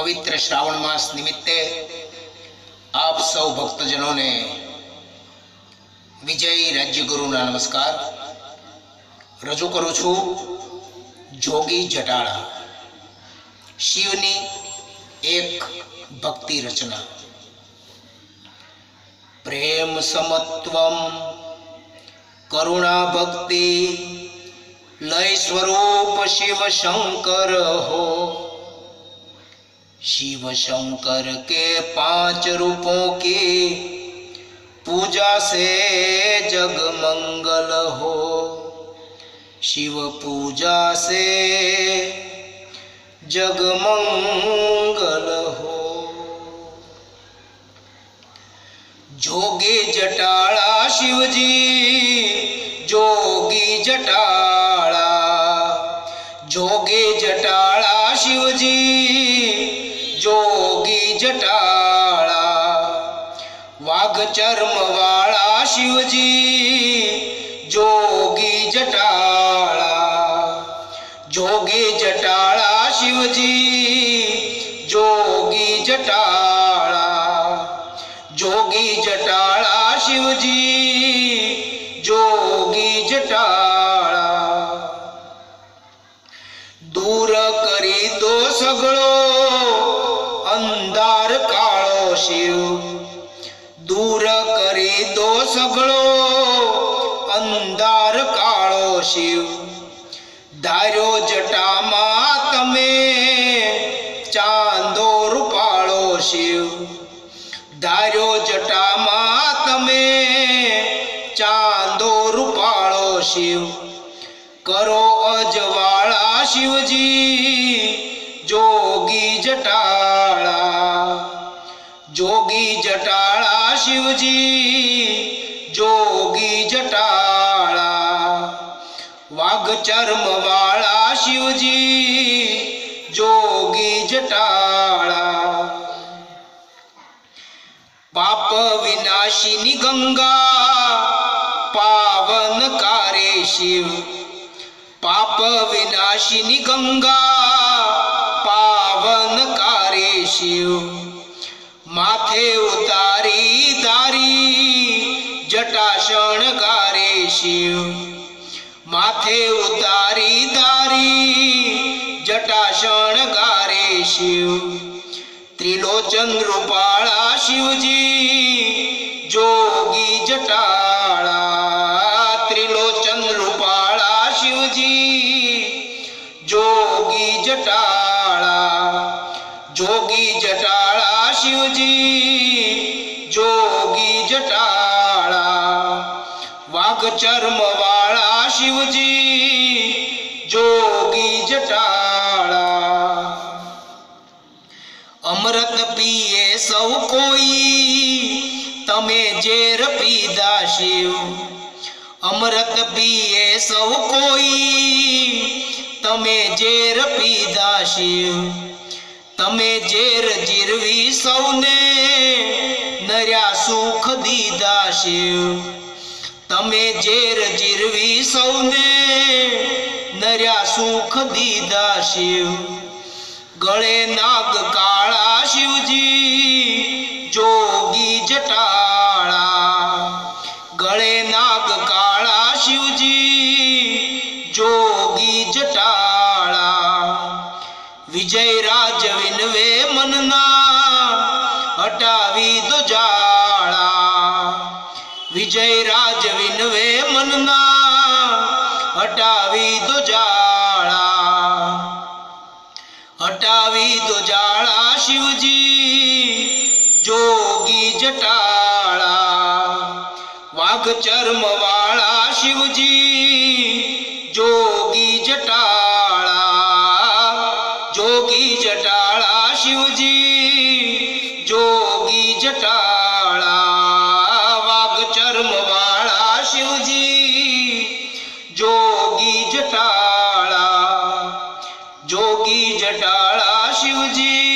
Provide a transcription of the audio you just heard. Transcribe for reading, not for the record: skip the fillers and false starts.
पवित्र श्रावण मास निमित्ते आप सौ भक्तजनों ने विजय राज्यगुरुना नमस्कार रजू करूँ छू। जोगी जटाड़ा शिवनी एक भक्ति रचना। प्रेम समत्वम करुणा भक्ति लय स्वरूप शिव शंकर हो। शिव शंकर के 5 रूपों की पूजा से जग मंगल हो। शिव पूजा से जग मंगल हो। जोगी जटाड़ा शिवजी जोगी जटाड़ा, जोगी जटाड़ा शिवजी जोगी जटाड़ा। वाघ चर्म वाला शिवजी जोगी जटाड़ा, जोगी जटाड़ा शिवजी जोगी जटाड़ा, जोगी जटाड़ा शिवजी जोगी जटाड़ा। दूर करी दो सगळो अंधार काळो शिव, दूर करी दो सगळो अंधार काळो शिव। धार्यो जटामा तमे चांदो रूपाळो शिव, धार्यो जटामा तमे चांदो रूपाळो शिव। करो अजवाळा शिवजी जोगी जटाड़ा, जोगी जटाड़ा शिवजी जोगी जटाड़ा। वाघ चर्म वाला शिवजी जोगी जटाड़ा। पाप विनाशिनी गंगा पावन कारे शिव, पाप विनाशिनी गंगा पावन कारे शिव। माथे उतारी दारी जटा शणगारे शिव, माथे उतारी दारी जटा शणगारे शिव। त्रिलोचन रूपाळा शिवजी जोगी जटाड़ा, त्रिलोचन रूपाळा शिवजी जोगी जटाड़ा, जोगी जटाड़ा शिवजी जोगी जटाड़ा। वाघ चर्म वाला शिवजी जोगी जटाड़ा। अमृत पिए सौ कोई तमे जेर पीधा शिव, अमृत पिए सौ कोई तमे जेर पीधा शिव। तमे जेर जीरवी सौने नर्या सुख दीधा शिव, तमे जेर जीरवी सौने नर्या सुख दीधा शिव। गळे नाग काळा शिवजी जोगी जटाड़ा, गळे नाग काळा शिवजी जोगी जटाड़ा। विजय राज विनवे मनना हटावी दो जाड़ा, विजय राज विनवे मनना हटावी दो जाड़ा। हटावी दो जाड़ा शिवजी जोगी जटाड़ा। वाघ चर्म वाला शिवजी जोगी जटाड़ा, जोगी जटाड़ा शिवजी जोगी जटाड़ा। वाघ चर्म वाला शिवजी जोगी जटाड़ा, जोगी जटाड़ा शिवजी